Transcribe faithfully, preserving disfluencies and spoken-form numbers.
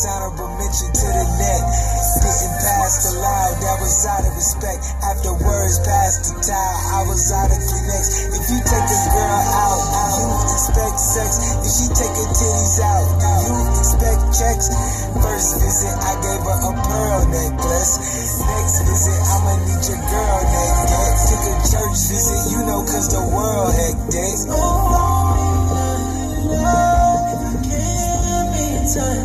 Plus honorable mention to the neck. Getting past the loud, that was out of respect. After words past the towel, I was out of Kleenex. If you take a girl out, you expect sex. If she take her titties out, you expect checks. First visit, I gave her a pearl necklace. Next visit, I'ma need your girl naked. Took a church visit, you know, cause the world hectic. Oh, love, if you can't be touched.